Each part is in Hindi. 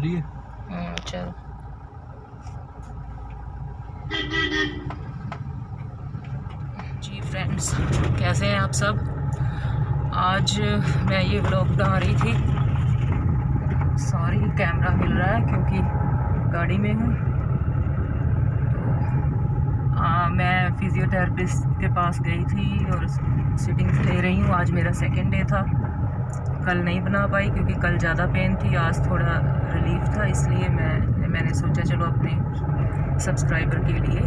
चलिए। चलो। जी फ्रेंड्स, कैसे हैं आप सब? आज मैं ये व्लॉग बना रही थी। सॉरी कैमरा हिल रहा है क्योंकि गाड़ी में हूँ। तो मैं फिजियोथेरेपिस्ट के पास गई थी और सिटिंग्स ले रही हूँ। आज मेरा सेकंड डे था। कल नहीं बना पाई क्योंकि कल ज़्यादा पेन थी, आज थोड़ा रिलीफ था, इसलिए मैंने सोचा चलो अपने सब्सक्राइबर के लिए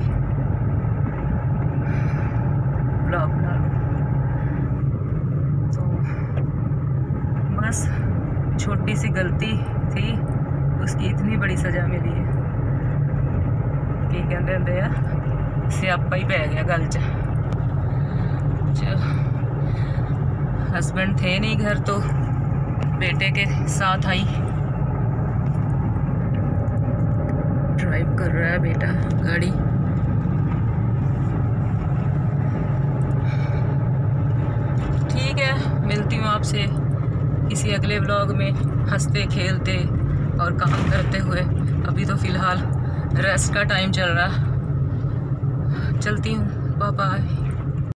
ब्लॉग बना लूँ। तो बस छोटी सी गलती थी, उसकी इतनी बड़ी सज़ा मिली है कि कहते होंगे आ स्यापा ही पै गया गल च। हस्बैंड थे नहीं घर तो बेटे के साथ आई। ड्राइव कर रहा है बेटा गाड़ी। ठीक है, मिलती हूँ आपसे किसी अगले व्लॉग में, हंसते खेलते और काम करते हुए। अभी तो फ़िलहाल रेस्ट का टाइम चल रहा। चलती हूँ, बाय बाय।